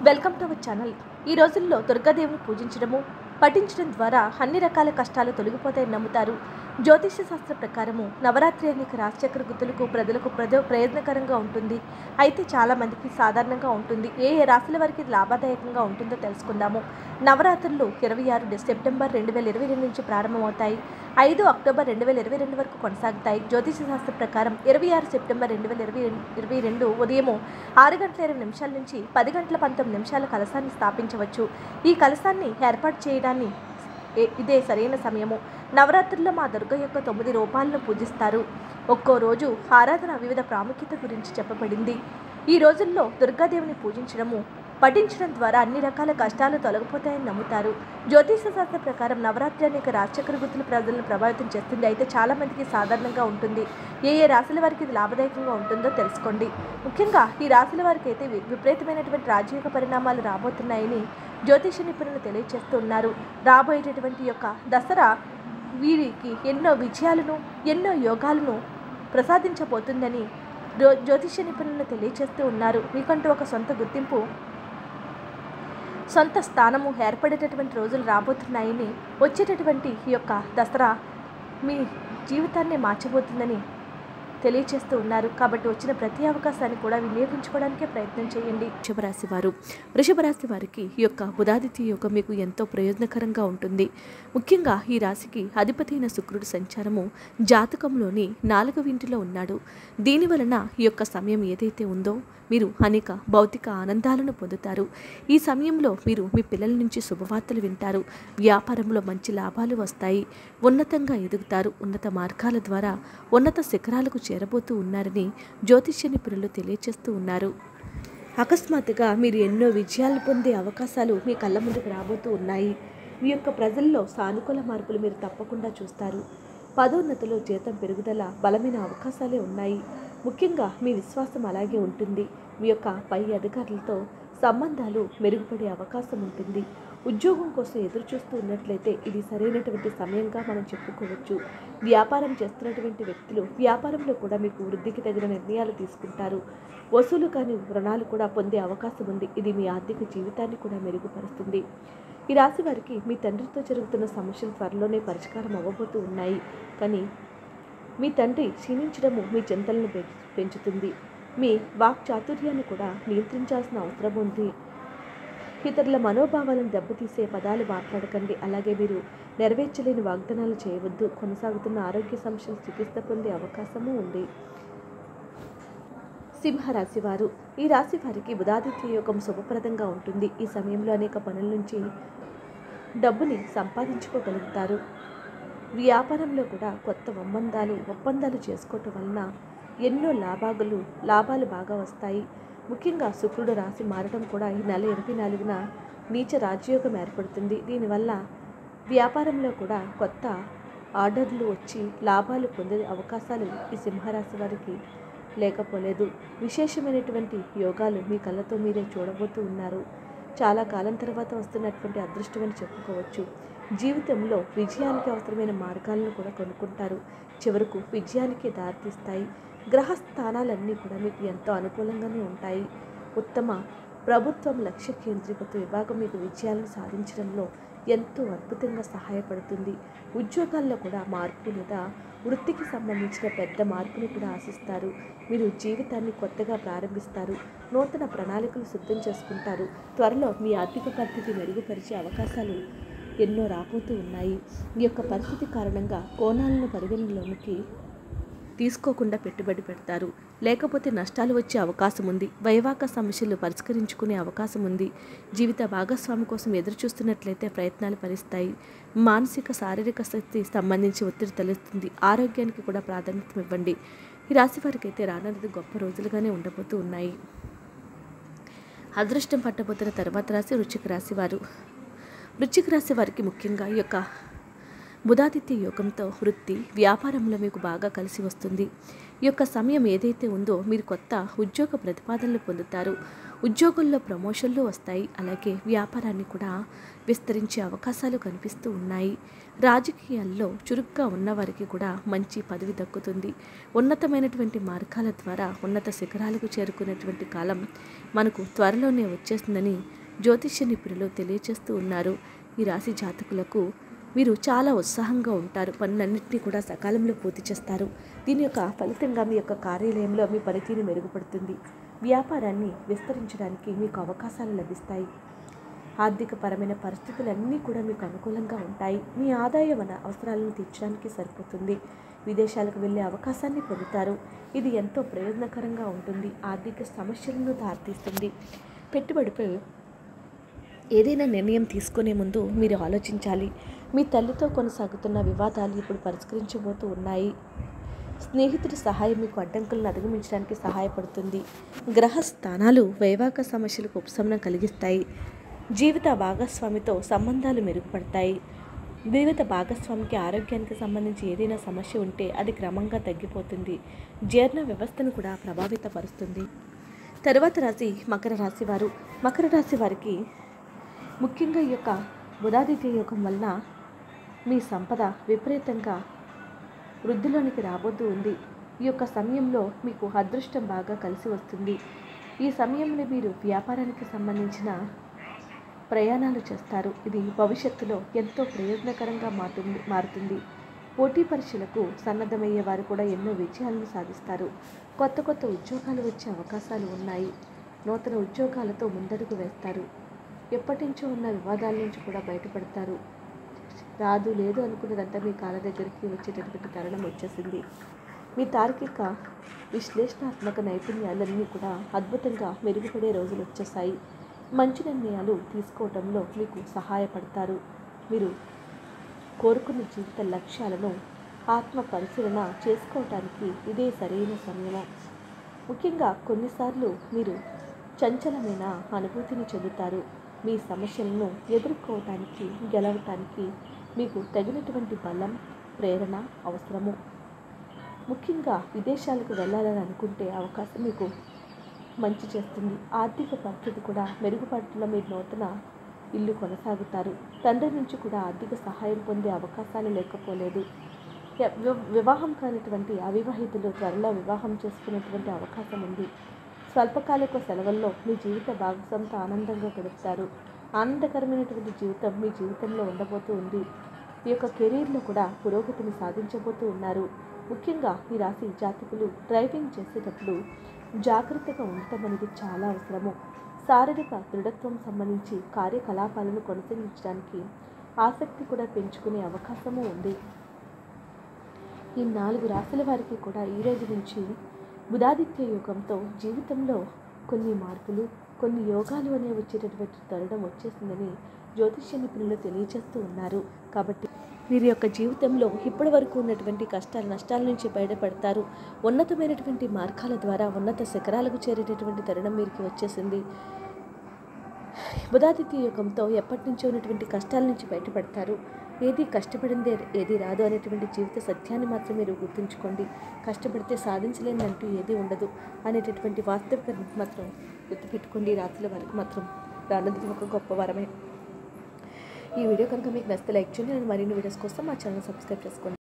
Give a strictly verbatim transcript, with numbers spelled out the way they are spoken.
Welcome to our channel. ఈ రోజుల్లో దుర్గాదేవిని పూజించడము పఠించడం ద్వారా అన్ని రకాల కష్టాలు తొలగిపోతాయని నమ్ముతారు. జ్యోతిష శాస్త్ర ప్రకారము నవరాత్రి అనేక రాశిచక్ర గుర్తులకు ప్రజలకు ప్రజ ప్రయోజనకరంగా ఉంటుంది. అయితే చాలామందికి సాధారణంగా ఉంటుంది. ఏ ఏ రాశుల వారికి ఇది లాభదాయకంగా ఉంటుందో తెలుసుకుందాము. నవరాత్రులు ఇరవై ఆరు సెప్టెంబర్ రెండు వేల ఇరవై రెండు నుంచి ప్రారంభమవుతాయి. ఐదు అక్టోబర్ రెండు వేల ఇరవై రెండు వరకు కొనసాగుతాయి. జ్యోతిష శాస్త్ర ప్రకారం ఇరవై ఆరు సెప్టెంబర్ రెండు వేల ఇరవై ఇరవై రెండు ఉదయము ఆరు గంటల ఇరవై నిమిషాల నుంచి పది గంటల పంతొమ్మిది నిమిషాల కలశాన్ని స్థాపించవచ్చు. ఈ కలశాన్ని ఏర్పాటు చేయడాన్ని ఇదే సరైన సమయము. నవరాత్రుల్లో మా దుర్గ యొక్క తొమ్మిది రూపాలను పూజిస్తారు. ఒక్కో రోజు ఆరాధన వివిధ ప్రాముఖ్యత గురించి చెప్పబడింది. ఈ రోజుల్లో దుర్గాదేవిని పూజించడము పఠించడం ద్వారా అన్ని రకాల కష్టాలు తొలగిపోతాయని నమ్ముతారు. జ్యోతిష శాస్త్ర ప్రకారం నవరాత్రి అనేక రాశిచక్ర గుర్తుల ప్రజలను ప్రభావితం చేస్తుంది. అయితే చాలా మందికి సాధారణంగా ఉంటుంది. ఏ ఏ రాశుల వారికి ఇది లాభదాయకంగా ఉంటుందో తెలుసుకోండి. ముఖ్యంగా ఈ రాశుల వారికి అయితే విపరీతమైనటువంటి రాజకీయ పరిణామాలు రాబోతున్నాయని జ్యోతిష నిపుణులు తెలియజేస్తూ ఉన్నారు. రాబోయేటటువంటి యొక్క దసరా వీరికి ఎన్నో విజయాలను ఎన్నో యోగాలను ప్రసాదించబోతుందని జ్యోతిష నిపుణులు తెలియజేస్తూ ఉన్నారు. మీకంటూ ఒక సొంత గుర్తింపు సొంత స్థానము ఏర్పడేటటువంటి రోజులు రాబోతున్నాయని, వచ్చేటటువంటి ఈ యొక్క దసరా మీ జీవితాన్ని మార్చబోతుందని తెలియచేస్తూ ఉన్నారు. కాబట్టి వచ్చిన ప్రతి అవకాశాన్ని కూడా వినియోగించుకోవడానికే ప్రయత్నం చేయండి. వృషభ రాశి వారు వృషభ రాశి వారికి ఈ యొక్క బుధాదిత్య యోగం మీకు ఎంతో ప్రయోజనకరంగా ఉంటుంది. ముఖ్యంగా ఈ రాశికి అధిపతి అయిన శుక్రుడు సంచారము జాతకంలోని నాలుగవ ఇంటిలో ఉన్నాడు. దీనివలన ఈ యొక్క సమయం ఏదైతే ఉందో మీరు అనేక భౌతిక ఆనందాలను పొందుతారు. ఈ సమయంలో మీరు మీ పిల్లల నుంచి శుభవార్తలు వింటారు. వ్యాపారంలో మంచి లాభాలు వస్తాయి. ఉన్నతంగా ఎదుగుతారు. ఉన్నత మార్గాల ద్వారా ఉన్నత శిఖరాలకు చేరబోతూ ఉన్నారని జ్యోతిష్య నిపుణులు తెలియజేస్తూ ఉన్నారు. అకస్మాత్తుగా మీరు ఎన్నో విజయాలు పొందే అవకాశాలు మీ కళ్ళ ముందుకు రాబోతూ ఉన్నాయి. మీ యొక్క ప్రజల్లో సానుకూల మార్పులు మీరు తప్పకుండా చూస్తారు. పదోన్నతిలో జీతం పెరుగుదల బలమైన అవకాశాలే ఉన్నాయి. ముఖ్యంగా మీ విశ్వాసం అలాగే ఉంటుంది. మీ యొక్క పై అధికారులతో సంబంధాలు మెరుగుపడే అవకాశం ఉంటుంది. ఉద్యోగం కోసం ఎదురు చూస్తూ ఉన్నట్లయితే ఇది సరైనటువంటి సమయంగా మనం చెప్పుకోవచ్చు. వ్యాపారం చేస్తున్నటువంటి వ్యక్తులు వ్యాపారంలో కూడా మీకు వృద్ధికి తగిన నిర్ణయాలు తీసుకుంటారు. వసూలు కాని రుణాలు కూడా పొందే అవకాశం ఉంది. ఇది మీ ఆర్థిక జీవితాన్ని కూడా మెరుగుపరుస్తుంది. ఈ రాశి వారికి మీ తండ్రితో జరుగుతున్న సమస్యలు త్వరలోనే పరిష్కారం అవ్వబోతూ ఉన్నాయి. కానీ మీ తండ్రి క్షీణించడము మీ చింతలను పెంచుతుంది. మీ వాక్ చాతుర్యాన్ని కూడా నియంత్రించాల్సిన అవసరం ఉంది. ఇతరుల మనోభావాలను దెబ్బతీసే పదాలు మాట్లాడకండి. అలాగే మీరు నెరవేర్చలేని వాగ్దానాలు చేయవద్దు. కొనసాగుతున్న ఆరోగ్య సమస్యలు చికిత్స పొందే అవకాశము ఉంది. సింహరాశి వారు ఈ రాశి వారికి బుధాదిత్య యోగం శుభప్రదంగా ఉంటుంది. ఈ సమయంలో అనేక పనుల నుంచి డబ్బుని సంపాదించుకోగలుగుతారు. వ్యాపారంలో కూడా కొత్త ఒప్పందాలు ఒప్పందాలు చేసుకోవటం వలన ఎన్నో లాభాలు లాభాలు బాగా వస్తాయి. ముఖ్యంగా శుక్రుడు రాశి మారడం కూడా ఈ నెల ఇరవై నాలుగున నీచ రాజయోగం ఏర్పడుతుంది. దీనివల్ల వ్యాపారంలో కూడా కొత్త ఆర్డర్లు వచ్చి లాభాలు పొందే అవకాశాలు ఈ సింహరాశి వారికి లేకపోలేదు. విశేషమైనటువంటి యోగాలు మీ కళ్ళతో మీరే చూడబోతూ ఉన్నారు. చాలా కాలం తర్వాత వస్తున్నటువంటి అదృష్టం అని చెప్పుకోవచ్చు. జీవితంలో విజయానికి అవసరమైన మార్గాలను కూడా కొనుక్కుంటారు. చివరకు విజయానికి దారితీస్తాయి. గ్రహ స్థానాలన్నీ కూడా మీకు ఎంతో అనుకూలంగానే ఉంటాయి. ఉత్తమ ప్రభుత్వం లక్ష్య కేంద్రీకృత విభాగం మీకు విజయాలను సాధించడంలో ఎంతో అద్భుతంగా సహాయపడుతుంది. ఉద్యోగాల్లో కూడా మార్పు లేదా వృత్తికి సంబంధించిన పెద్ద మార్పుని కూడా ఆశిస్తారు. మీరు జీవితాన్ని కొత్తగా ప్రారంభిస్తారు. నూతన ప్రణాళికలు సిద్ధం చేసుకుంటారు. త్వరలో మీ ఆర్థిక పరిస్థితి మెరుగుపరిచే అవకాశాలు ఎన్నో రాబోతూ ఉన్నాయి. ఈ యొక్క పరిస్థితి కారణంగా కోణాలను పరిగణలోనికి తీసుకోకుండా పెట్టుబడి పెడతారు. లేకపోతే నష్టాలు వచ్చే అవకాశం ఉంది. వైవాహిక సమస్యలు పరిష్కరించుకునే అవకాశం ఉంది. జీవిత భాగస్వామి కోసం ఎదురు చూస్తున్నట్లయితే ప్రయత్నాలు ఫలిస్తాయి. మానసిక శారీరక శక్తి సంబంధించి ఒత్తిడి తెలుస్తుంది. ఆరోగ్యానికి కూడా ప్రాధాన్యత ఇవ్వండి. ఈ రాశి వారికి అయితే రానున్నది గొప్ప రోజులుగానే ఉండబోతూ ఉన్నాయి. అదృష్టం పట్టబోతున్న తర్వాత రాశి వృశ్చిక రాశి వారు వృశ్చిక రాశి వారికి ముఖ్యంగా ఈ యొక్క బుధాదిత్య యోగంతో వృత్తి వ్యాపారంలో మీకు బాగా కలిసి వస్తుంది. ఈ యొక్క సమయం ఏదైతే ఉందో మీరు కొత్త ఉద్యోగ ప్రతిపాదనలు పొందుతారు. ఉద్యోగంలో ప్రమోషన్లు వస్తాయి. అలాగే వ్యాపారాన్ని కూడా విస్తరించే అవకాశాలు కనిపిస్తూ ఉన్నాయి. రాజకీయాల్లో చురుగ్గా ఉన్నవారికి కూడా మంచి పదవి దక్కుతుంది. ఉన్నతమైనటువంటి మార్గాల ద్వారా ఉన్నత శిఖరాలకు చేరుకునేటువంటి కాలం మనకు త్వరలోనే వచ్చేస్తుందని జ్యోతిష్య నిపుణులు తెలియజేస్తూ ఉన్నారు. ఈ రాశి జాతకులకు మీరు చాలా ఉత్సాహంగా ఉంటారు. పనులన్నింటినీ కూడా సకాలంలో పూర్తి చేస్తారు. దీని యొక్క ఫలితంగా మీ యొక్క కార్యాలయంలో మీ పనితీరు మెరుగుపడుతుంది. వ్యాపారాన్ని విస్తరించడానికి మీకు అవకాశాలు లభిస్తాయి. ఆర్థిక పరమైన పరిస్థితులన్నీ కూడా మీకు అనుకూలంగా ఉంటాయి. మీ ఆదాయ వన అవసరాలను తీర్చడానికి సరిపోతుంది. విదేశాలకు వెళ్ళే అవకాశాన్ని పొందుతారు. ఇది ఎంతో ప్రయోజనకరంగా ఉంటుంది. ఆర్థిక సమస్యలను దారితీస్తుంది. పెట్టుబడిపై ఏదైనా నిర్ణయం తీసుకునే ముందు మీరు ఆలోచించాలి. మీ తల్లితో కొనసాగుతున్న వివాదాలు ఇప్పుడు పరిష్కరించబోతూ ఉన్నాయి. స్నేహితుడి సహాయం మీకు అడ్డంకులను అధిగమించడానికి సహాయపడుతుంది. గ్రహ స్థానాలు వైవాహిక సమస్యలకు ఉపశమనం కలిగిస్తాయి. జీవిత భాగస్వామితో సంబంధాలు మెరుగుపడతాయి. జీవిత భాగస్వామికి ఆరోగ్యానికి సంబంధించి ఏదైనా సమస్య ఉంటే అది క్రమంగా తగ్గిపోతుంది. జీర్ణ వ్యవస్థను కూడా ప్రభావితపరుస్తుంది. తరువాత రాశి మకర రాశి వారు. మకర రాశి వారికి ముఖ్యంగా ఈ యొక్క బుధాదిత్య యోగం వలన మీ సంపద విపరీతంగా వృద్ధిలోనికి రాబోతూ ఉంది. ఈ యొక్క సమయంలో మీకు అదృష్టం బాగా కలిసి వస్తుంది. ఈ సమయంలో మీరు వ్యాపారానికి సంబంధించిన ప్రయాణాలు చేస్తారు. ఇది భవిష్యత్తులో ఎంతో ప్రయోజనకరంగా మారుతుంది మారుతుంది పోటీ పరీక్షలకు సన్నద్ధమయ్యే వారు కూడా ఎన్నో విజయాలను సాధిస్తారు. కొత్త కొత్త ఉద్యోగాలు వచ్చే అవకాశాలు ఉన్నాయి. నూతన ఉద్యోగాలతో ముందడుగు వేస్తారు. ఎప్పటి నుంచో ఉన్న వివాదాల నుంచి కూడా బయటపడతారు. రాదు లేదు అనుకున్నదంతా మీ కాళ్ళ దగ్గరికి వచ్చేటటువంటి తరుణం వచ్చేసింది. మీ తార్కిక విశ్లేషణాత్మక నైపుణ్యాలన్నీ కూడా అద్భుతంగా మెరుగుపడే రోజులు వచ్చేసాయి. మంచి నిర్ణయాలు తీసుకోవడంలో మీకు సహాయపడతారు. మీరు కోరుకున్న జీవిత లక్ష్యాలను ఆత్మ పరిశీలన చేసుకోవటానికి ఇదే సరైన సమయం. ముఖ్యంగా కొన్నిసార్లు మీరు చంచలమైన అనుభూతిని చెందుతారు. మీ సమస్యలను ఎదుర్కోవటానికి గెలవటానికి మీకు తగినటువంటి బలం ప్రేరణ అవసరము. ముఖ్యంగా విదేశాలకు వెళ్ళాలని అనుకుంటే అవకాశం మీకు మంచి చేస్తుంది. ఆర్థిక పరిస్థితి కూడా మెరుగుపడటంలో మీరు నూతన ఇల్లు కొనసాగుతారు. తండ్రి నుంచి కూడా ఆర్థిక సహాయం పొందే అవకాశాలు లేకపోలేదు. వివాహం కానిటువంటి అవివాహితులు త్వరలో వివాహం చేసుకునేటువంటి అవకాశం ఉంది. స్వల్పకాలిక సెలవుల్లో మీ జీవిత భాగస్వామితో ఆనందంగా గడుపుతారు. ఆనందకరమైనటువంటి జీవితం మీ జీవితంలో ఉండబోతూ ఉంది. ఈ యొక్క కెరీర్లో కూడా పురోగతిని సాధించబోతూ ఉన్నారు. ముఖ్యంగా ఈ రాశి జాతకులు డ్రైవింగ్ చేసేటప్పుడు జాగ్రత్తగా ఉండటం అనేది చాలా అవసరము. శారీరక దృఢత్వం సంబంధించి కార్యకలాపాలను కొనసాగించడానికి ఆసక్తి కూడా పెంచుకునే అవకాశము ఉంది. ఈ నాలుగు రాశుల వారికి కూడా ఈ రోజు నుంచి బుధాదిత్య యోగంతో జీవితంలో కొన్ని మార్పులు కొన్ని యోగాలు అనేవి వచ్చేటటువంటి తరుణం వచ్చేసిందని జ్యోతిష్య నిపుణులు తెలియజేస్తూ ఉన్నారు. కాబట్టి వీరి యొక్క జీవితంలో ఇప్పటి వరకు ఉన్నటువంటి కష్టాలు నష్టాల నుంచి బయటపడతారు. ఉన్నతమైనటువంటి మార్గాల ద్వారా ఉన్నత శిఖరాలకు చేరేటటువంటి తరుణం వీరికి వచ్చేసింది. బుధాదిత్య యోగంతో ఎప్పటి నుంచో ఉన్నటువంటి కష్టాల నుంచి బయటపడతారు. ఏది కష్టపడిందే ఏది రాదు అనేటువంటి జీవిత సత్యాన్ని మాత్రం మీరు గుర్తుంచుకోండి. కష్టపడితే సాధించలేనంటూ ఏది ఉండదు అనేటటువంటి వాస్తవికత మాత్రం గుర్తుపెట్టుకోండి. రాత్రుల వారికి మాత్రం రానున్నది ఒక గొప్ప వరమే. ఈ వీడియో కనుక మీకు నచ్చితే లైక్ చేయండి. నేను మరిన్ని వీడియోస్ కోసం మా ఛానల్ సబ్స్క్రైబ్ చేసుకోండి.